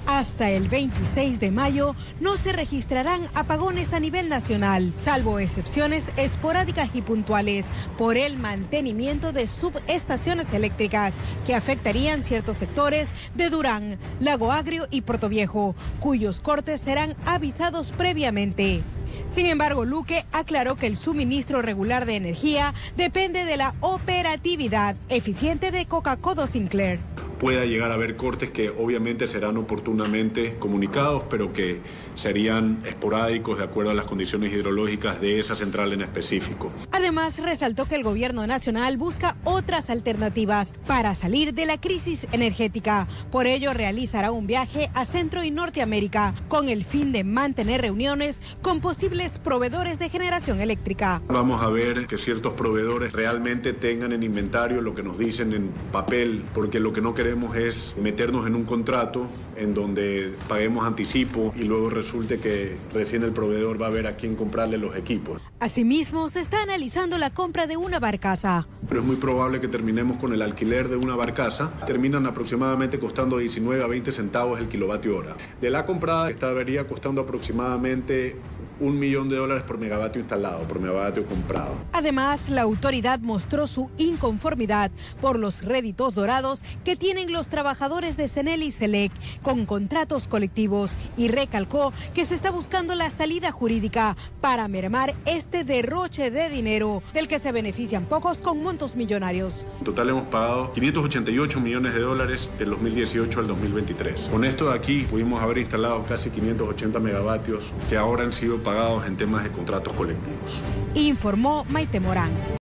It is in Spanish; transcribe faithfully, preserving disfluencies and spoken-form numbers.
Hasta el veintiséis de mayo no se registrarán apagones a nivel nacional, salvo excepciones esporádicas y puntuales por el mantenimiento de subestaciones eléctricas que afectarían ciertos sectores de Durán, Lago Agrio y Portoviejo, cuyos cortes serán avisados previamente. Sin embargo, Luque aclaró que el suministro regular de energía depende de la operatividad eficiente de Coca-Cola Sinclair. Pueda llegar a haber cortes que obviamente serán oportunamente comunicados, pero que serían esporádicos de acuerdo a las condiciones hidrológicas de esa central en específico. Además, resaltó que el gobierno nacional busca otras alternativas para salir de la crisis energética. Por ello, realizará un viaje a Centro y Norteamérica con el fin de mantener reuniones con posibles proveedores de generación eléctrica. Vamos a ver que ciertos proveedores realmente tengan en inventario lo que nos dicen en papel, porque lo que no queremos es meternos en un contrato en donde paguemos anticipo y luego resulte que recién el proveedor va a ver a quién comprarle los equipos. Asimismo, se está analizando la compra de una barcaza. Pero es muy probable que terminemos con el alquiler de una barcaza. Terminan aproximadamente costando diecinueve a veinte centavos el kilovatio hora. De la comprada estaría costando aproximadamente un millón de dólares por megavatio instalado, por megavatio comprado. Además, la autoridad mostró su inconformidad por los réditos dorados que tienen los trabajadores de Cenel y Selec con contratos colectivos y recalcó que se está buscando la salida jurídica para mermar este derroche de dinero del que se benefician pocos con montos millonarios. En total hemos pagado quinientos ochenta y ocho millones de dólares del dos mil dieciocho al dos mil veintitrés. Con esto de aquí pudimos haber instalado casi quinientos ochenta megavatios que ahora han sido pagados en temas de contratos colectivos. Informó Maite Morán.